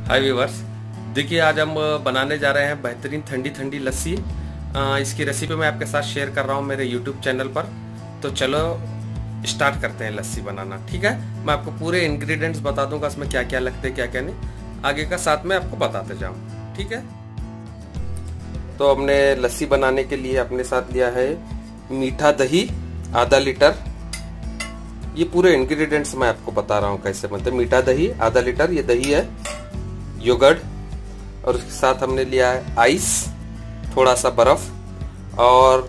हाय viewers, देखिए आज हम बनाने जा रहे हैं बेहतरीन ठंडी ठंडी लस्सी। इसकी रेसिपी मैं आपके साथ शेयर कर रहा हूँ मेरे यूट्यूब चैनल पर। तो चलो स्टार्ट करते हैं लस्सी बनाना। ठीक है, मैं आपको पूरे इंग्रेडिएंट्स बता दूंगा इसमें क्या क्या लगते हैं क्या क्या नहीं, आगे का साथ में आपको बताते जाऊँ। ठीक है, तो हमने लस्सी बनाने के लिए अपने साथ लिया है मीठा दही आधा लीटर। ये पूरे इंग्रेडिएंट्स मैं आपको बता रहा हूँ कैसे बनते हैं। मीठा दही आधा लीटर, ये दही है, योगर्ट, और उसके साथ हमने लिया है आइस, थोड़ा सा बर्फ, और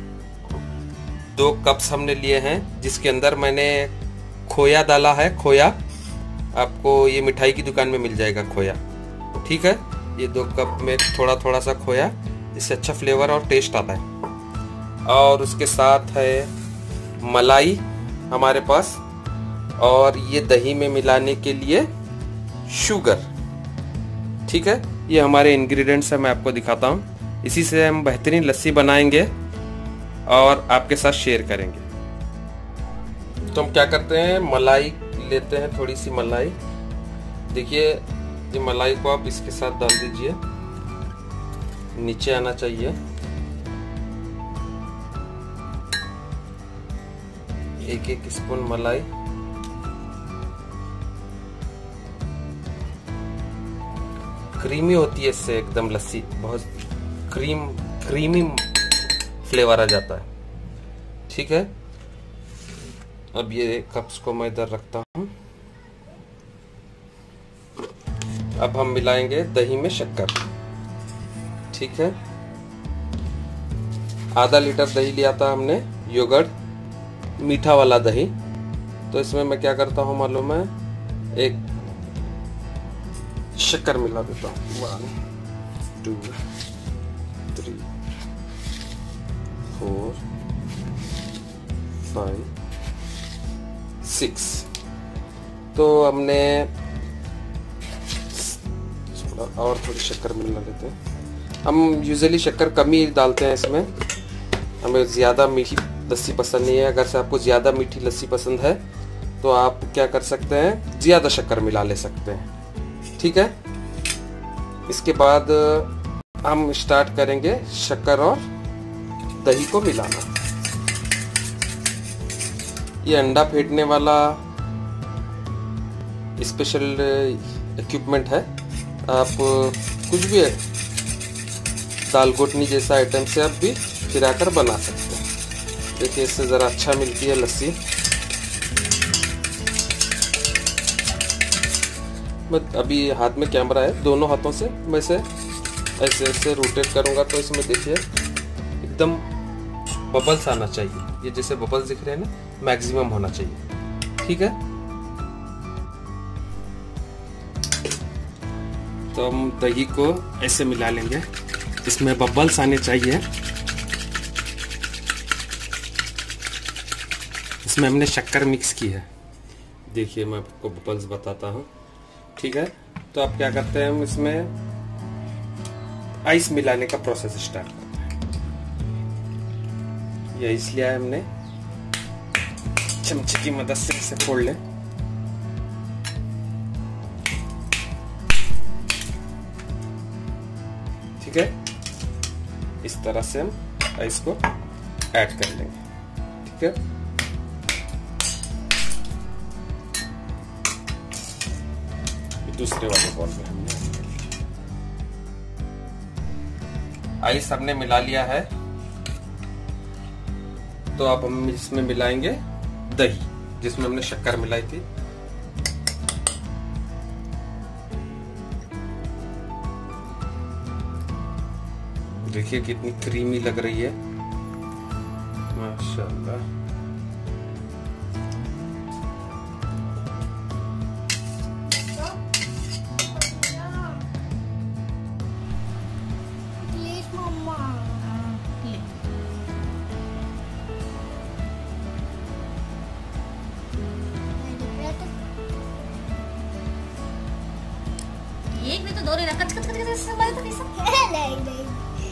2 कप्स हमने लिए हैं जिसके अंदर मैंने खोया डाला है। खोया आपको ये मिठाई की दुकान में मिल जाएगा खोया। ठीक है, ये 2 कप में थोड़ा थोड़ा सा खोया, जिससे अच्छा फ्लेवर और टेस्ट आता है। और उसके साथ है मलाई हमारे पास, और ये दही में मिलाने के लिए शुगर। ठीक है, ये हमारे इंग्रेडिएंट्स है, मैं आपको दिखाता हूँ। इसी से हम बेहतरीन लस्सी बनाएंगे और आपके साथ शेयर करेंगे। तो हम क्या करते हैं, मलाई लेते हैं, थोड़ी सी मलाई। देखिए ये मलाई को आप इसके साथ डाल दीजिए, नीचे आना चाहिए। एक स्पून मलाई। क्रीमी होती है इससे एकदम लस्सी, बहुत क्रीमी फ्लेवर आ जाता है। ठीक है, अब ये कप्स को मैं इधर रखता हूँ। अब हम मिलाएंगे दही में शक्कर। ठीक है, आधा लीटर दही लिया था हमने, योगर्ट मीठा वाला दही। तो इसमें मैं क्या करता हूँ मालूम है, एक शक्कर मिला देता हूँ। 1 2 3 4 5 6। तो हमने और थोड़ी शक्कर मिला लेते हैं। हम यूजुअली शक्कर कम ही डालते हैं इसमें, हमें ज़्यादा मीठी लस्सी पसंद नहीं है। अगर से आपको ज़्यादा मीठी लस्सी पसंद है तो आप क्या कर सकते हैं, ज़्यादा शक्कर मिला ले सकते हैं। ठीक है, इसके बाद हम स्टार्ट करेंगे शक्कर और दही को मिलाना। ये अंडा फेंटने वाला स्पेशल इक्विपमेंट है। आप कुछ भी दाल घोटनी जैसा आइटम से आप भी फिराकर बना सकते हैं। देखिए इससे ज़रा अच्छा मिलती है लस्सी। मैं अभी हाथ में कैमरा है, दोनों हाथों से मैं इसे ऐसे ऐसे रोटेट करूंगा तो इसमें देखिए एकदम बबल्स आना चाहिए। ये जैसे बबल्स दिख रहे हैं ना, मैक्सिमम होना चाहिए। ठीक है, तो हम दही को ऐसे मिला लेंगे, इसमें बबल्स आने चाहिए। इसमें हमने शक्कर मिक्स की है, देखिए मैं आपको बबल्स बताता हूँ। ठीक है, तो आप क्या करते हैं, हम इसमें आइस मिलाने का प्रोसेस स्टार्ट करते हैं। ये आइस लिया है हमने, चमचे की मदद से इसे फोड़ लें। ठीक है, इस तरह से हम आइस को ऐड कर लेंगे। ठीक है, दूसरे वाले बॉल में हमने आइस हमने मिला लिया है। तो अब हम इसमें मिलाएंगे दही, जिसमें हमने शक्कर मिलाई थी। देखिए कितनी क्रीमी लग रही है, माशाल्लाह। एक भी तो दो रखा कच कच कच कच संभाल तो नहीं।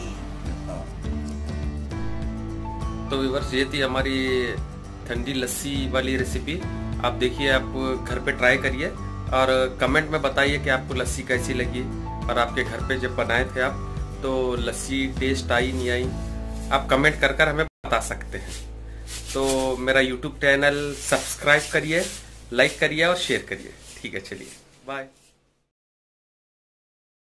तो व्यूअर्स, ये थी हमारी ठंडी लस्सी वाली रेसिपी। आप देखिए, आप घर पे ट्राई करिए और कमेंट में बताइए कि आपको लस्सी कैसी लगी, और आपके घर पे जब बनाए थे आप तो लस्सी टेस्ट आई नहीं आई, आप कमेंट कर हमें बता सकते हैं। तो मेरा यूट्यूब चैनल सब्सक्राइब करिए, लाइक करिए और शेयर करिए। ठीक है, चलिए बाय।